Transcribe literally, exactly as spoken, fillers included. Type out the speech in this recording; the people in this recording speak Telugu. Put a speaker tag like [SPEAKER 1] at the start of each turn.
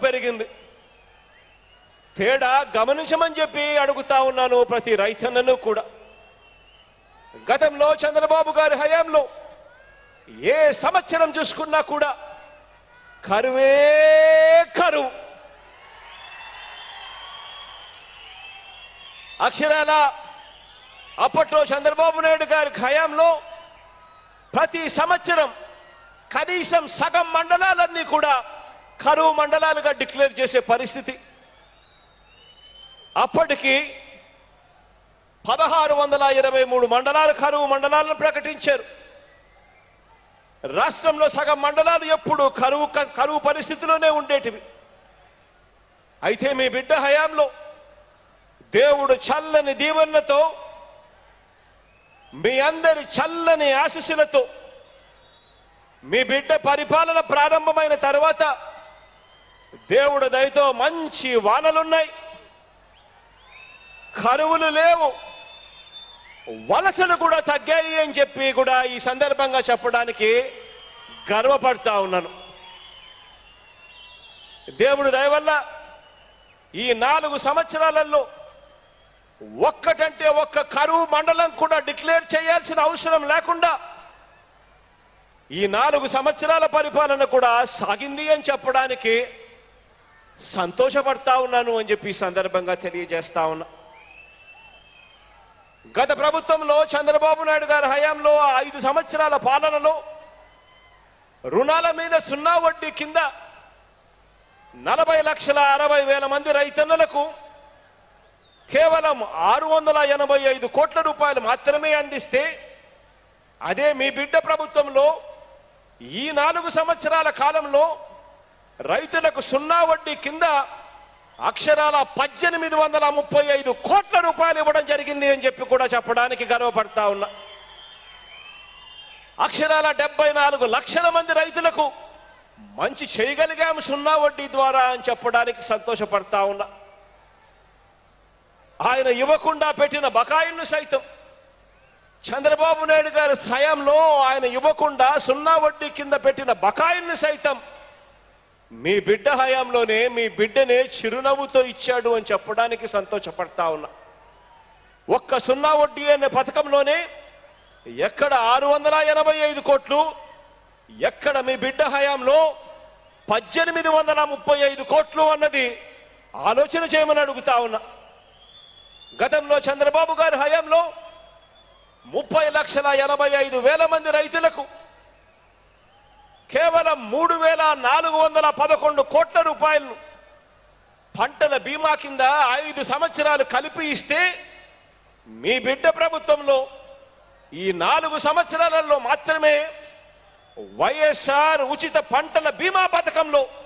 [SPEAKER 1] పెరిగింది. తేడా గమనించమని చెప్పి అడుగుతా ఉన్నాను ప్రతి రైతన్నను కూడా. గతంలో చంద్రబాబు గారి హయాంలో ఏ సంవత్సరం చూసుకున్నా కూడా కరువే కరువు. అక్షరాల అప్పట్లో చంద్రబాబు నాయుడు గారి హయాంలో ప్రతి సంవత్సరం కనీసం సగం మండలాలన్నీ కూడా కరువు మండలాలుగా డిక్లేర్ చేసే పరిస్థితి. అప్పటికి పదహారు వందల ఇరవై మూడు మండలాలు కరువు మండలాలను ప్రకటించారు. రాష్ట్రంలో సగం మండలాలు ఎప్పుడు కరువు కరువు పరిస్థితిలోనే ఉండేటివి. అయితే మీ బిడ్డ హయాంలో దేవుడు చల్లని దీవెనలతో, మీ అందరి చల్లని ఆశీస్సులతో మీ బిడ్డ పరిపాలన ప్రారంభమైన తర్వాత దేవుడు దయతో మంచి వానలున్నాయి, కరువులు లేవు, వలసలు కూడా తగ్గాయి అని చెప్పి కూడా ఈ సందర్భంగా చెప్పడానికి గర్వపడతా ఉన్నాను. దేవుడు దయ వల్ల ఈ నాలుగు సంవత్సరాలలో ఒక్కటంటే ఒక్క కరువు మండలం కూడా డిక్లేర్ చేయాల్సిన అవసరం లేకుండా ఈ నాలుగు సంవత్సరాల పరిపాలన కూడా సాగింది అని చెప్పడానికి సంతోషపడతా ఉన్నాను అని చెప్పి ఈ సందర్భంగా తెలియజేస్తా ఉన్నా. గత ప్రభుత్వంలో చంద్రబాబు నాయుడు గారి హయాంలో ఐదు సంవత్సరాల పాలనలో రుణాల మీద సున్నా వడ్డీ కింద నలభై లక్షల అరవై వేల మంది రైతన్నలకు కేవలం ఆరు వందల ఎనభై ఐదు కోట్ల రూపాయలు మాత్రమే అందిస్తే, అదే మీ బిడ్డ ప్రభుత్వంలో ఈ నాలుగు సంవత్సరాల కాలంలో రైతులకు సున్నా వడ్డీ కింద అక్షరాల పద్దెనిమిది వందల ముప్పై ఐదు కోట్ల రూపాయలు ఇవ్వడం జరిగింది అని చెప్పి కూడా చెప్పడానికి గర్వపడతా ఉన్నా. అక్షరాల డెబ్బై నాలుగు లక్షల మంది రైతులకు మంచి చేయగలిగాము సున్నా వడ్డీ ద్వారా అని చెప్పడానికి సంతోషపడతా ఉన్నా. ఆయన ఇవ్వకుండా పెట్టిన బకాయిలను సైతం చంద్రబాబు నాయుడు గారి హయాంలో ఆయన ఇవ్వకుండా సున్నా వడ్డీ కింద పెట్టిన బకాయిలను సైతం మీ బిడ్డ హయాంలోనే మీ బిడ్డనే చిరునవ్వుతో ఇచ్చాడు అని చెప్పడానికి సంతోషపడతా ఉన్నా. ఒక్క సున్నా వడ్డీ అనే పథకంలోనే ఎక్కడ ఆరు వందల ఎనభై ఐదు కోట్లు, ఎక్కడ మీ బిడ్డ హయాంలో పద్దెనిమిది వందల ముప్పై ఐదు కోట్లు అన్నది ఆలోచన చేయమని అడుగుతా ఉన్నా. గతంలో చంద్రబాబు గారి హయాంలో ముప్పై లక్షల ఎనభై ఐదు వేల మంది రైతులకు కేవలం మూడు వేల నాలుగు వందల పదకొండు కోట్ల రూపాయలను పంటల బీమా కింద ఐదు సంవత్సరాలు కలిపి ఇస్తే, మీ బిడ్డ ప్రభుత్వంలో ఈ నాలుగు సంవత్సరాలలో మాత్రమే వైఎస్ఆర్ ఉచిత పంటల బీమా పథకంలో